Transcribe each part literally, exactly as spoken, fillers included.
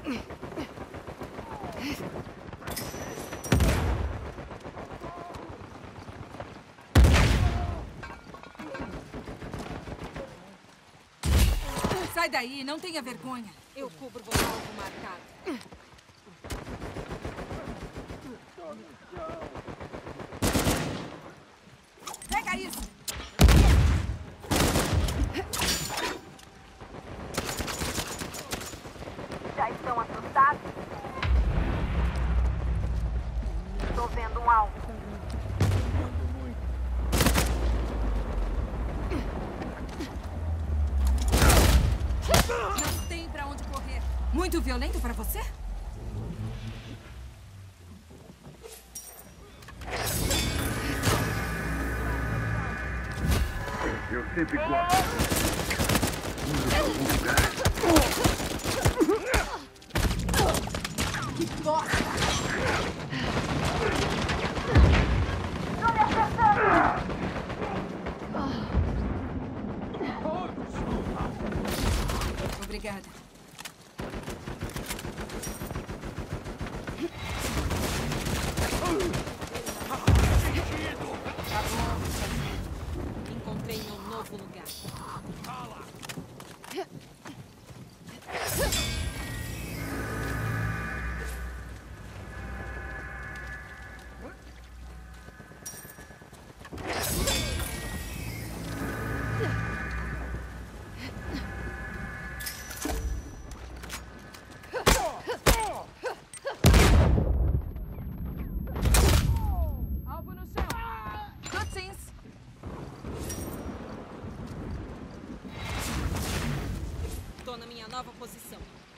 Sai daí, não tenha vergonha. Eu cubro você alvo marcado. Pega isso! Já estão assustados? Estou vendo um alvo. Não tem pra onde correr. Muito violento pra você? Eu sempre gosto. Em algum lugar. Que bosta! Tô me acertando! Obrigada. Tá bom. Encontrei meu novo lugar. Alvo no chão. Cutscenes. Tô na minha nova posição.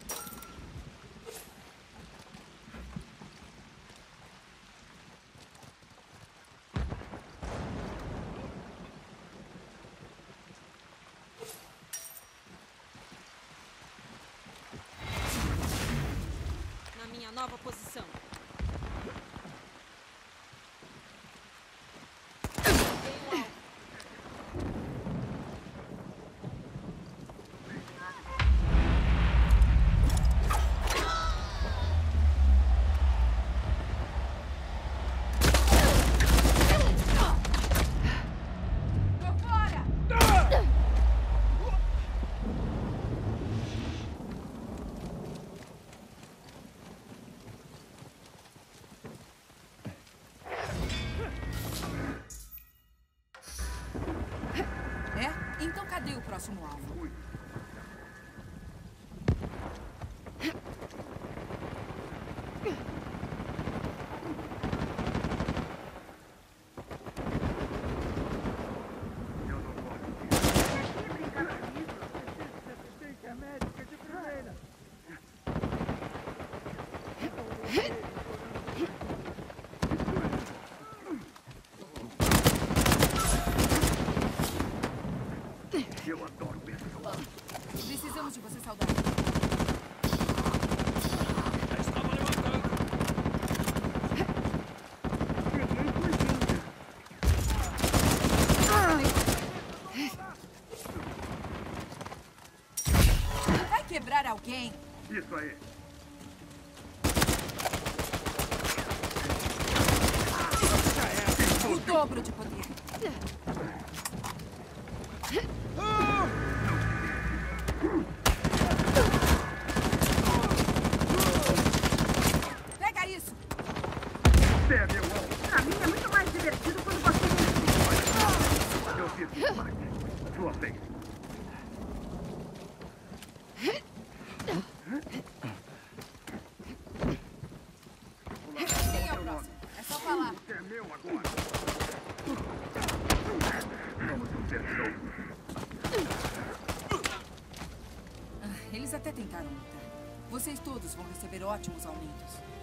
Na minha nova posição. Peguei um alvo. Tô fora! É? Então cadê o próximo alvo? Eu não gosto disso. Assistência médica de primeira. Eu adoro pessoas. Precisamos de você saudável. Vai quebrar alguém? Isso aí. O dobro de poder. Pega isso! Você é meu alvo. Pra mim é muito mais divertido quando você me Eu fiz minha parte. Sua vez. Quem é o próximo? É só falar. Você é meu agora. Vamos ser soltos. Ah, eles até tentaram lutar. Vocês todos vão receber ótimos aumentos.